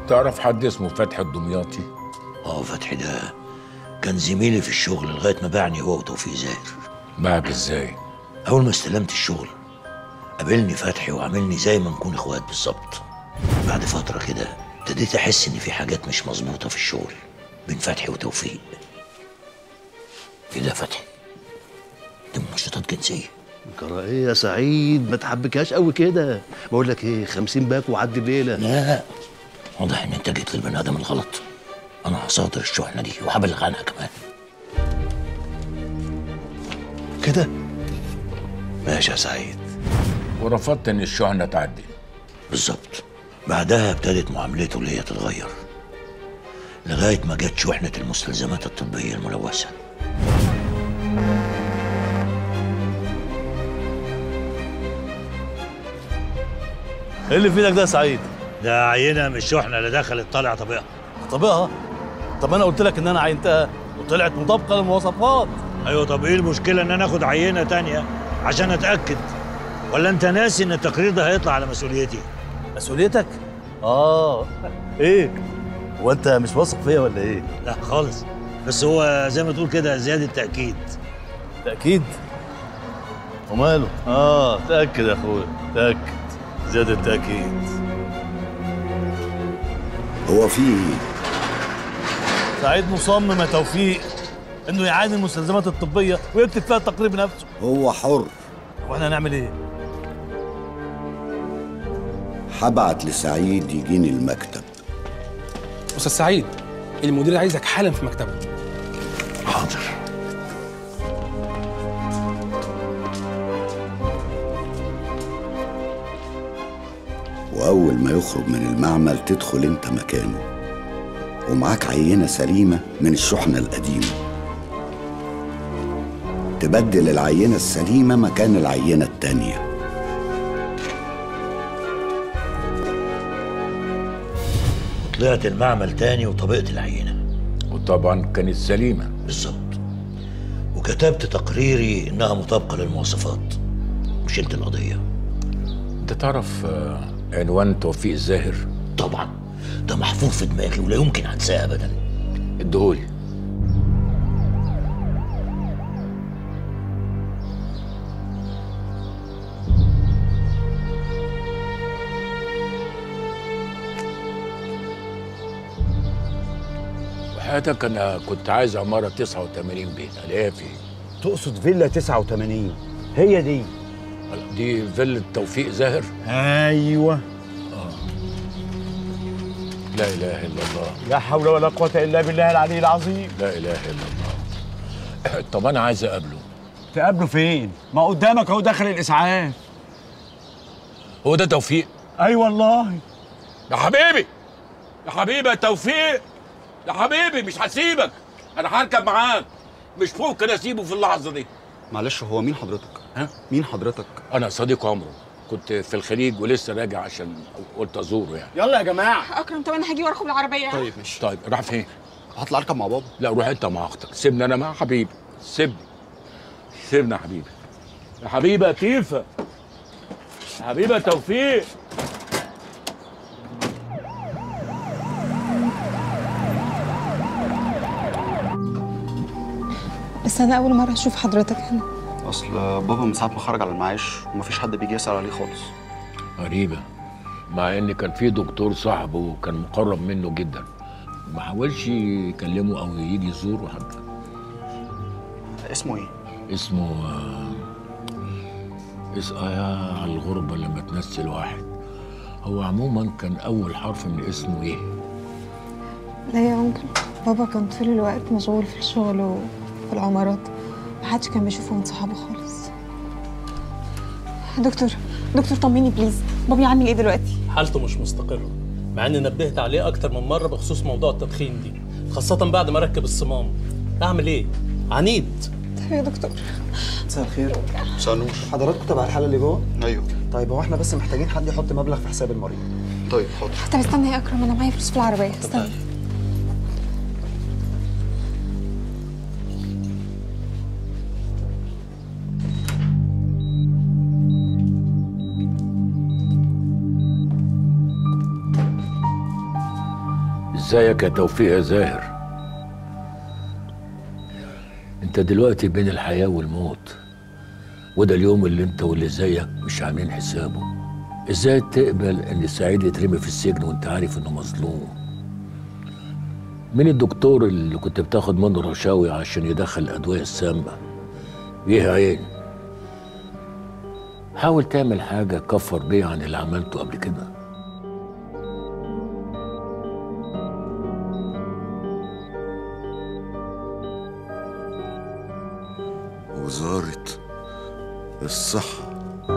تعرف حد اسمه فتحي الدمياطي؟ فتحي ده كان زميلي في الشغل لغايه ما باعني هو وتوفيق زاهر. باعك ازاي؟ اول ما استلمت الشغل قابلني فتحي وعاملني زي ما نكون اخوات بالظبط. بعد فتره كده ابتديت احس ان في حاجات مش مظبوطه في الشغل بين فتحي وتوفيق. ايه ده فتحي؟ دي منشطات جنسيه. جرى ايه يا سعيد؟ ما تحبكهاش قوي كده. بقول لك ايه، 50 باك وعدي الليله. لا، واضح ان انت جيت للبني ادم الغلط. انا هصادر الشحنه دي وهبلغ عنها كمان. كده ماشي يا سعيد. ورفضت ان الشحنه تعدي. بالظبط. بعدها ابتدت معاملته ليا تتغير لغايه ما جت شحنه المستلزمات الطبيه الملوثه. ايه اللي في ايدك ده يا سعيد؟ ده عينه من الشحنه اللي دخلت طالع طبيعها. طبقها؟ طب انا قلت لك ان انا عينتها وطلعت مطابقه للمواصفات. ايوه، طب ايه المشكله ان انا اخد عينه تانية عشان اتاكد؟ ولا انت ناسي ان التقرير ده هيطلع على مسؤوليتي؟ مسؤوليتك؟ ايه؟ هو انت مش واثق فيا ولا ايه؟ لا خالص، بس هو زي ما تقول كده زياده تاكيد. تاكيد؟ وماله؟ تاكد يا اخويا، تاكد زياده تاكيد. هو في ايه؟ سعيد مصمم يا توفيق انه يعاين المستلزمات الطبيه ويكتب فيها التقرير بنفسه. هو حر. واحنا هنعمل ايه؟ هبعت لسعيد يجيني المكتب. استاذ سعيد، المدير عايزك حالا في مكتبه. حاضر. وأول ما يخرج من المعمل تدخل أنت مكانه ومعاك عينة سليمة من الشحنة القديمة. تبدل العينة السليمة مكان العينة التانية. طلعت المعمل تاني وطبقت العينة، وطبعا كانت سليمة. بالظبط. وكتبت تقريري إنها مطابقة للمواصفات. مش انت القضية. انت تعرف عنوان توفيق زاهر؟ طبعا، ده محفوظ في دماغي ولا يمكن أنساه أبدا. اديهولي. وحياتك انا كنت عايز عمارة 89 بيت، الاقيها فين؟ تقصد فيلا 89؟ هي دي. دي فيلا توفيق زاهر؟ ايوه. لا اله الا الله. لا حول ولا قوة الا بالله العلي العظيم. لا اله الا الله. طب انا عايز اقابله. تقابله فين؟ ما قدامك اهو داخل الاسعاف. هو ده توفيق؟ اي والله. يا حبيبي، يا حبيبي يا توفيق، يا حبيبي مش هسيبك، انا هركب معاك، مش ممكن اسيبه في اللحظه دي. معلش، هو مين حضرتك؟ ها؟ مين حضرتك؟ انا صديق عمره، كنت في الخليج ولسه راجع عشان قلت ازوره يعني. يلا يا جماعه. اكرم، طب انا هاجي واركب العربيه. طيب ماشي. طيب راح فين؟ هطلع اركب مع بابا. لا روح انت مع اختك، سيبني انا مع حبيبي، سيبني يا حبيبي. يا حبيبي يا تيفا، يا حبيبي يا توفيق. بس انا اول مره اشوف حضرتك هنا. اصل بابا من ساعه ما خرج على المعاش ومفيش حد بيجي يسأل عليه خالص. غريبة، مع ان كان في دكتور صاحبه كان مقرب منه جدا، ما حاولش يكلمه او يجي يزوره حتى. اسمه ايه؟ اسمه يا على الغربة لما تنسي الواحد. هو عموما كان اول حرف من اسمه ايه؟ لا يا انكل، بابا كان طول الوقت مشغول في الشغل وفي العمارات، محدش كان بيشوفه من صحابه خالص. دكتور طمني بليز، بابي عامل ايه دلوقتي؟ حالته مش مستقرة، مع اني نبهت عليه اكتر من مرة بخصوص موضوع التدخين دي، خاصة بعد ما ركب الصمام. اعمل ايه؟ عنيد. طيب يا دكتور. مساء الخير. مساء النور. حضراتكم تبع الحالة اللي جوه؟ ايوه. طيب هو احنا بس محتاجين حد يحط مبلغ في حساب المريض. طيب حاضر. طب استنى يا اكرم، انا معايا فلوس في العربية، استنى. ازيك يا توفيق يا زاهر؟ انت دلوقتي بين الحياة والموت، وده اليوم اللي انت واللي زيك مش عاملين حسابه. ازاي تقبل ان سعيد يترمي في السجن وانت عارف انه مظلوم؟ مين الدكتور اللي كنت بتاخد منه رشاوي عشان يدخل الادوية السامة؟ ليه عين. حاول تعمل حاجة كفر بيه عن اللي عملته قبل كده. وزارة الصحة.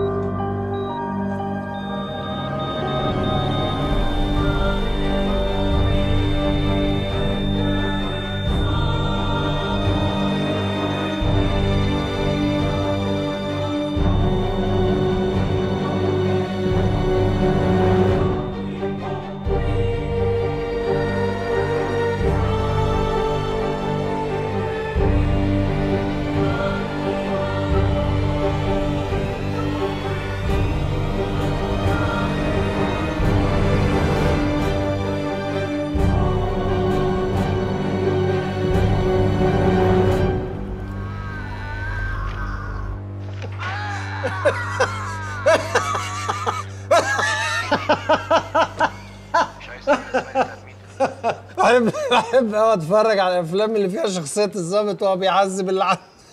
بحب قوي اتفرج على الافلام اللي فيها شخصيه الضابط وهو بيعذب اللي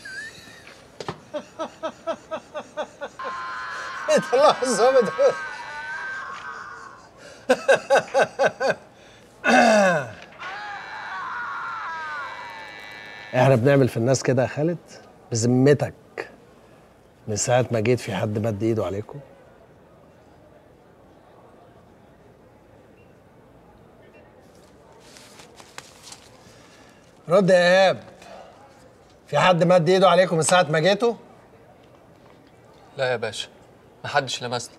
يطلع الضابط. احنا بنعمل في الناس كده يا خالد؟ بذمتك من ساعه ما جيت في حد مد ايده عليكم؟ رد يا ايهاب، في حد مد ايده عليكم من ساعة ما جيتوا؟ لا يا باشا، محدش لمسني.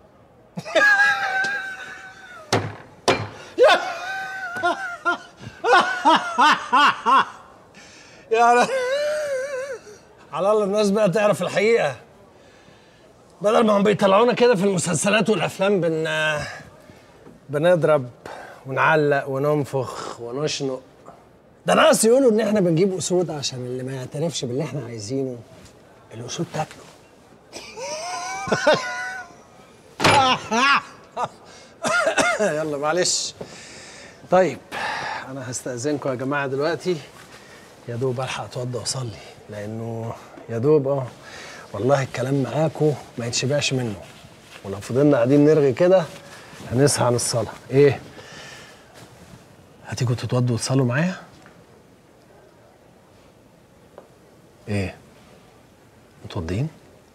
يا على الله الناس بقى تعرف الحقيقة، بدل ما هم بيطلعونا كده في المسلسلات والأفلام بنضرب ونعلق وننفخ ونشنق. ده ناقص يقولوا ان احنا بنجيب اسود عشان اللي ما يعترفش باللي احنا عايزينه الاسود تاكله. يلا معلش. طيب انا هستأذنكم يا جماعه دلوقتي، يا دوب الحق اتوضى واصلي، لانه يا دوب والله الكلام معاكم ما يتشبعش منه، ولو فضلنا قاعدين نرغي كده هنسهى عن الصلاه. ايه؟ هتيجوا تتوضوا وتصلوا معايا؟ ايه؟ متوضين؟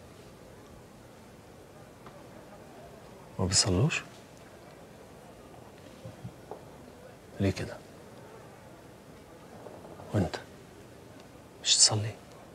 ما بيصلوش؟ ليه كده؟ وانت مش تصلي؟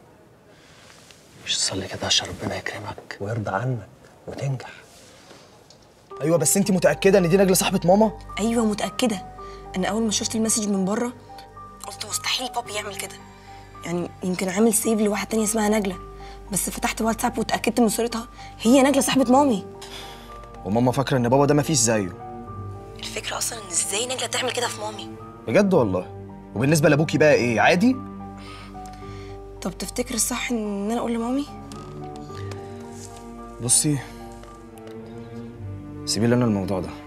مش تصلي كده عشان ربنا يكرمك ويرضى عنك وتنجح. ايوه بس انت متاكده ان دي نجله صاحبه ماما؟ ايوه متاكده. انا اول ما شفت المسج من بره قلت مستحيل بابي يعمل كده، يعني يمكن عامل سيف لواحده تانية اسمها نجله، بس فتحت واتساب واتاكدت من صورتها، هي نجله صاحبه مامي. وماما فاكره ان بابا ده مفيش زيه. الفكره اصلا ان ازاي نجله تعمل كده في مامي؟ بجد والله. وبالنسبه لابوكي بقى ايه، عادي؟ طب تفتكر الصح ان انا اقول لمامي؟ بصي سيبي لنا الموضوع ده.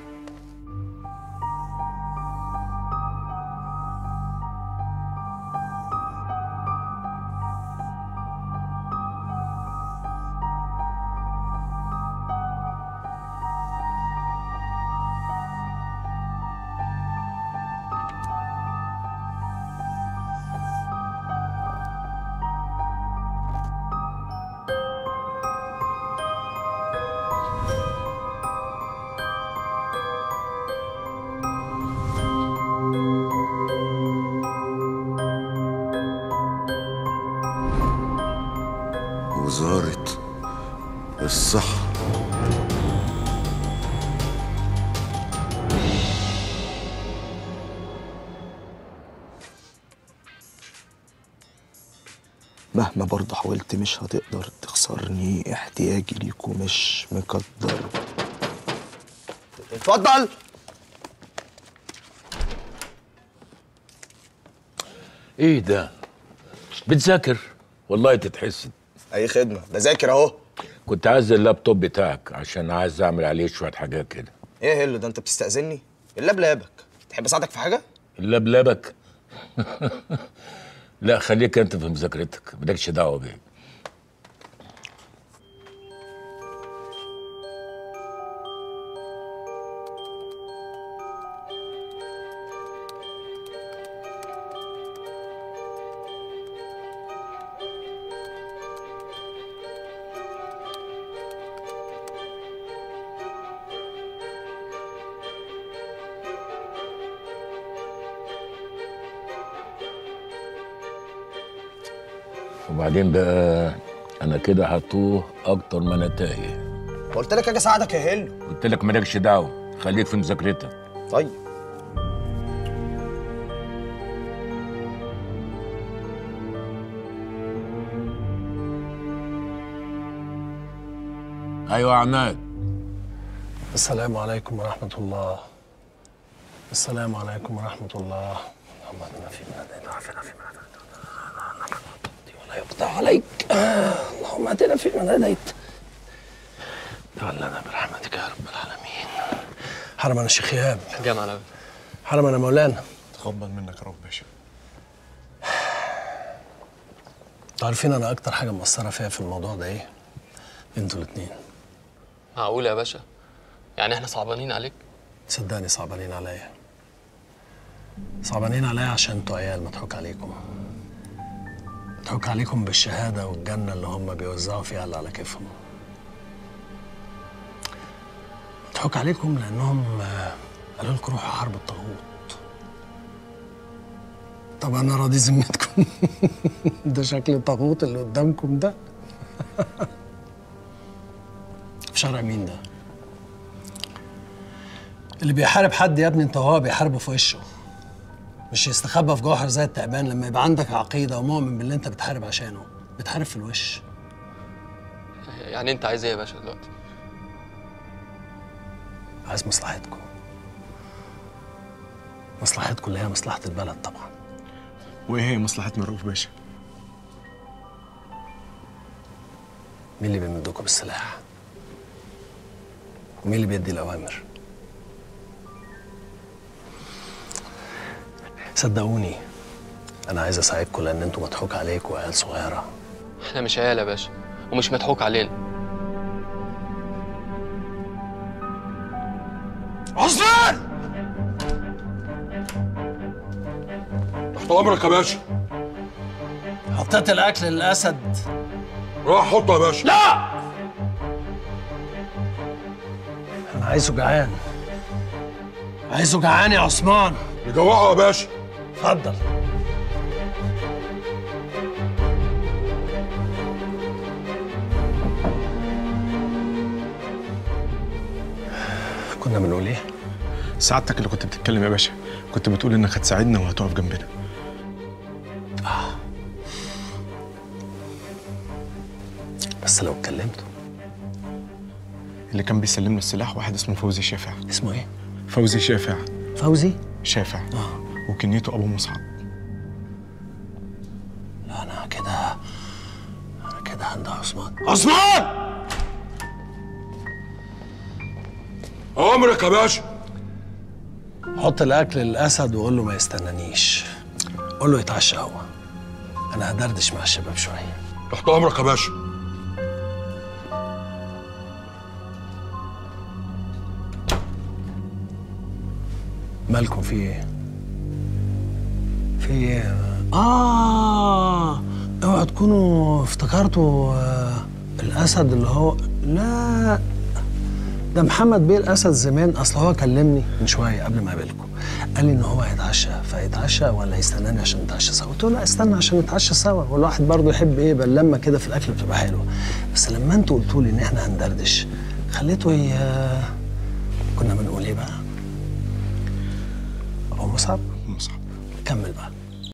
وزارة الصحة. مهما برضه حاولت مش هتقدر تخسرني، احتياجي ليكوا مش مقدر. اتفضل. ايه ده؟ بتذاكر؟ والله تتحسد. اي خدمه، بذاكر اهو. كنت عايز اللابتوب بتاعك عشان عايز اعمل عليه شويه حاجات كده. ايه يا هلو ده، انت بتستأذني؟ اللاب لابك، تحب اساعدك في حاجه؟ اللاب لابك؟ لا خليك انت في مذاكرتك، مالكش دعوه بيه. وبعدين بقى انا كده هتوه اكتر ما انا تايه. قلت لك اجي اساعدك يا هلو. قلت لك مالكش دعوه، خليك في مذاكرتك. طيب. ايوه يا عماد. السلام عليكم ورحمة الله. السلام عليكم ورحمة الله. اللهم اهدنا فيمن هديت وعافنا فيمن عافيت ولا يقضى عليك. اللهم اهدنا فيمن هديت تولنا برحمتك يا رب العالمين. حرمنا الشيخ ايهاب. جامع الأول. حرمنا مولانا. تقبل منك يا رب باشا. انتوا عارفين انا اكتر حاجة مأثرة فيا في الموضوع ده ايه؟ انتوا الاتنين. معقول يا باشا؟ يعني احنا صعبانين عليك؟ صدقني صعبانين عليا. صعبانين عليا عشان انتوا عيال مضحوك عليكم. مضحوك عليكم بالشهادة والجنة اللي هم بيوزعوا فيها اللي على كيفهم. مضحوك عليكم لأنهم قالوا لكم روحوا حرب الطاغوت. طب أنا راضي ذمتكم. ده شكل الطاغوت اللي قدامكم ده. في شرع مين ده؟ اللي بيحارب حد يا ابني انت وهو بيحاربه في وشه، مش يستخبى في جوهر زي التعبان. لما يبقى عندك عقيده ومؤمن باللي انت بتحارب عشانه بتحارب في الوش. يعني انت عايز ايه يا باشا دلوقتي؟ عايز مصلحتكم. مصلحتكم اللي هي مصلحه البلد طبعا. وايه هي مصلحتنا رؤوف باشا؟ مين اللي بيمدكم بالسلاح؟ ومين اللي بيدي الاوامر؟ صدقوني انا عايز اساعدكم لان انتوا مضحوك عليكم وعيال صغيره. احنا مش عيال يا باشا ومش مضحوك علينا. عثمان! تحت امرك يا باشا. حطيت الاكل للاسد. روح حطه يا باشا. لا! انا عايزه جعان. عايزه جعان يا عثمان. نجوعه يا باشا. اتفضل. كنا بنقول ايه؟ سعادتك اللي كنت بتتكلم يا باشا، كنت بتقول انك هتساعدنا وهتقف جنبنا. بس لو اتكلمتوا. اللي كان بيسلمنا السلاح واحد اسمه فوزي شافع. اسمه ايه؟ فوزي شافع. فوزي؟ شافع. وكنيته ابو مصعب. لا انا كده عند عثمان. عثمان! امرك يا باشا. حط الاكل للاسد وقول له ما يستنانيش. قول له يتعشى هو. انا هدردش مع الشباب شويه. تحت امرك يا باشا. مالكم في ايه؟ في ايه؟ اوعوا تكونوا افتكرتوا الاسد اللي هو. لا ده محمد بيه الاسد زمان. اصل هو كلمني من شويه قبل ما اقابلكم، قال لي ان هو هيتعشى، فيتعشى ولا يستناني عشان نتعشى سوا؟ قلت له لا استنى عشان نتعشى سوا، والواحد برضه يحب ايه بلمه كده في الاكل بتبقى حلوه. بس لما انتوا قلتوا لي ان احنا هندردش خليته كنا بنقول ايه بقى؟ ابو مصعب. مصعب. كمل بقى.